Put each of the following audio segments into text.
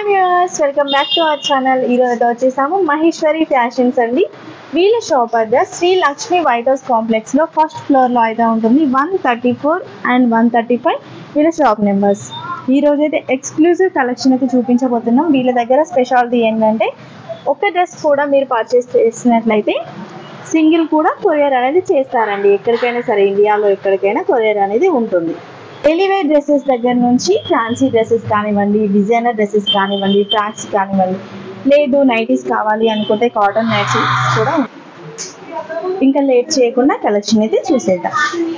Hi viewers, welcome back to our channel. ఈరోజు వచ్చేసాము Maheshwari fashions అండి. వీళ్ళ shop address Sri Lakshmi white house complex లో ఫస్ట్ ఫ్లోర్ లో అయితే ఉంటుంది. 134 and 135 వీళ్ళ షాప్ నెంబర్స్. ఈ రోజు అయితే ఎక్స్క్లూజివ్ కలెక్షన్ అయితే చూపించబోతున్నాం. వీళ్ళ దగ్గర స్పెషాలిటీ ఏంటంటే ఒక డ్రెస్ కూడా మీరు పర్చేస్ చేసినట్లయితే సింగిల్ కూడా కొరియర్ అనేది చేస్తారండి. ఎక్కడికైనా సరే, ఇండియాలో ఎక్కడికైనా కొరియర్ అనేది ఉంటుంది. డైలీ వేర్ డ్రెస్సెస్ దగ్గర నుంచి ఫ్యాన్సీ డ్రెస్సెస్ కానివ్వండి, డిజైనర్ డ్రెస్సెస్ కానివ్వండి, ఫ్రాక్స్ కానివ్వండి, లేదు నైటీస్ కావాలి అనుకుంటే కాటన్ నైటీస్ కూడా. ఇంకా లేట్ చేయకుండా కలెక్షన్ అయితే చూసేద్దాం.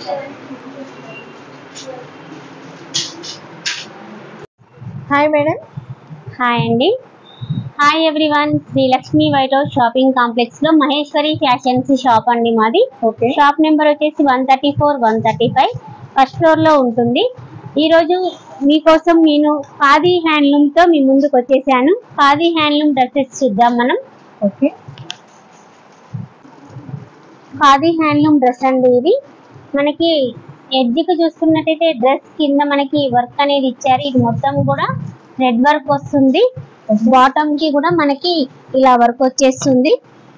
Hi madam. హాయ్ అండి. Hi everyone. Sri Lakshmi white house shopping complex లో మహేశ్వరి ఫ్యాషన్స్ షాప్ అండి మాది. ఓకే. షాప్ నెంబర్ వచ్చేసి 134, 135 ఫస్ట్ ఫ్లోర్ లో ఉంటుంది. ఈ రోజు మీకోసం నేను ఖాదీ హ్యాండ్లూమ్ తో మీ ముందుకు వచ్చేసాను. ఖాదీ హ్యాండ్లూమ్ డ్రెస్సెస్ చూద్దాం మనం. ఓకే. ఖాదీ హ్యాండ్లూమ్ డ్రెస్ అండి ఇది. మనకి ఎడ్జ్ కి చూసుకున్నట్టయితే డ్రెస్ కింద మనకి వర్క్ అనేది ఇచ్చారు. ఇది మొత్తం కూడా థ్రెడ్ వర్క్ వస్తుంది. బాటమ్ కి కూడా మనకి ఇలా వర్క్ వచ్చేస్తుంది.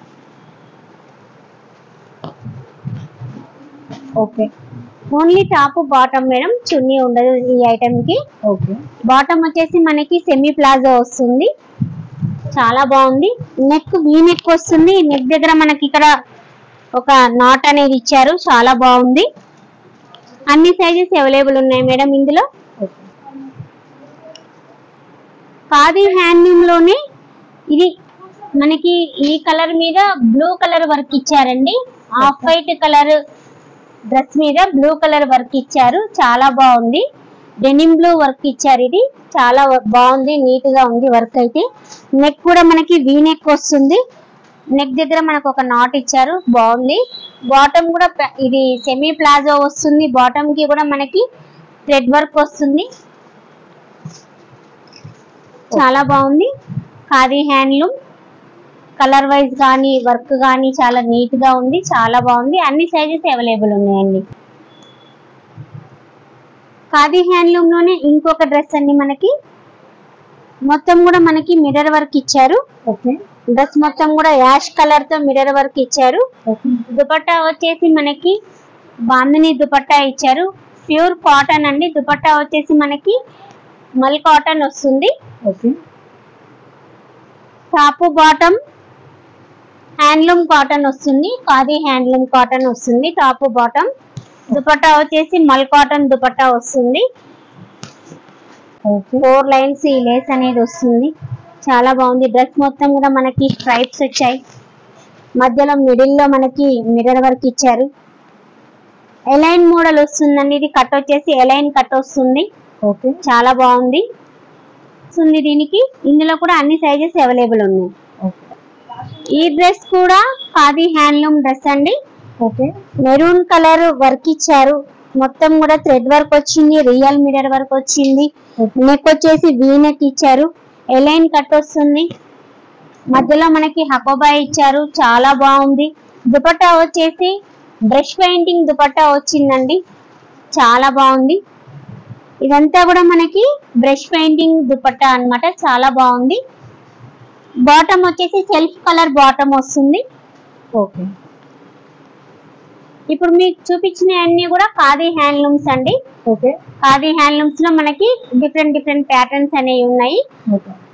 Okay. Only top bottom madam, chunni ఉండదు ఈ ఐటమ్ కి. ఓకే. బాటమ్ వచ్చేసి మనకి సెమీ ప్లాజో వస్తుంది. చాలా బాగుంది. నెక్ వీ నెక్ వస్తుంది. నెక్ దగ్గర మనకి ఇక్కడ ఒక నాట్ అనేది ఇచ్చారు. చాలా బాగుంది. అన్ని సైజెస్ అవైలబుల్ ఉన్నాయి మేడం ఇందులో. ఖాదీ హ్యాండ్లూమ్ లోనే ఇది మనకి ఈ కలర్ మీద బ్లూ కలర్ వర్క్ ఇచ్చారండి. ఆఫ్ వైట్ కలర్ డ్రెస్ మీద బ్లూ కలర్ వర్క్ ఇచ్చారు. చాలా బాగుంది. డెనిమ్ బ్లూ వర్క్ ఇచ్చారు. ఇది చాలా బాగుంది, నీట్ గా ఉంది వర్క్ అయితే. నెక్ కూడా మనకి వీ నెక్ వస్తుంది. నెక్ దగ్గర మనకు ఒక నాట్ ఇచ్చారు. బాగుంది. బాటమ్ కూడా ఇది సెమీ ప్లాజో వస్తుంది. బాటమ్ కి కూడా మనకి థ్రెడ్ వర్క్ వస్తుంది. చాలా బాగుంది. ఖాదీ హ్యాండ్లూమ్ కలర్ వైజ్ కానీ వర్క్ కానీ చాలా నీట్ గా ఉంది. చాలా బాగుంది. అన్ని సైజెస్ అవైలబుల్ ఉన్నాయండి. ఖాదీ హ్యాండ్లూమ్ లోనే ఇంకొక డ్రెస్ అండి. మనకి మొత్తం కూడా మనకి మిర్రర్ వర్క్ ఇచ్చారు. ఓకే. డ్రెస్ మొత్తం కూడా యాష్ కలర్ తో మిర్రర్ వర్క్ ఇచ్చారు. దుపట్టా వచ్చేసి మనకి బాందిని దుపట్టా ఇచ్చారు. ప్యూర్ కాటన్ అండి. దుపట్టా వచ్చేసి మనకి మల్ కాటన్ వస్తుంది. Okay. Top bottom handloom cotton వస్తుంది. ఖాదీ హ్యాండ్లూమ్ కాటన్ వస్తుంది. Top bottom. దుపట్టా వచ్చేసి మల్ కాటన్ దుపట్టా వస్తుంది. 4 లైన్స్ ఈ లేస్ అనేది వస్తుంది. చాలా బాగుంది. డ్రెస్ మొత్తం కూడా మనకి స్ట్రైప్స్ వచ్చాయి. మధ్యలో మిడిల్ లో మనకి మిర్రర్ వర్క్ ఇచ్చారు. ఎలైన్ మోడల్ వస్తుందండి. ఇది కట్ వచ్చేసి ఎలైన్ కట్ వస్తుంది. ఓకే. చాలా బాగుంది. దీనికి ఇందులో కూడా అన్ని సైజెస్ అవైలబుల్ ఉన్నాయి. ఈ డ్రెస్ కూడా ఖాదీ హ్యాండ్లూమ్ డ్రెస్ అండి. ఓకే. మెరూన్ కలర్ వర్క్ ఇచ్చారు. మొత్తం కూడా థ్రెడ్ వర్క్ వచ్చింది. రియల్ మిర్రర్ వర్క్ వచ్చింది. నెక్ వచ్చేసి వీ నెక్ ఇచ్చారు. ఎలైన్ కట్ వస్తుంది. మధ్యలో మనకి హకోబా ఇచ్చారు. చాలా బాగుంది. దుపట్టా వచ్చేసి బ్రష్ పెయింటింగ్ దుపట్టా వచ్చిందండి. చాలా బాగుంది. ఇదంతా కూడా మనకి బ్రష్ పెయింటింగ్ దుపట్టా అన్నమాట. చాలా బాగుంది. బాటమ్ వచ్చేసి సెల్ఫ్ కలర్ బాటమ్ వస్తుంది. ఓకే. ఇప్పుడు మీకు చూపించిన అన్ని కూడా ఖాదీ హ్యాండ్లూమ్స్ అండి. ఓకే. ఖాదీ హ్యాండ్లూమ్స్ లో మనకి డిఫరెంట్ ప్యాటర్న్స్ అనేవి ఉన్నాయి. ఓకే.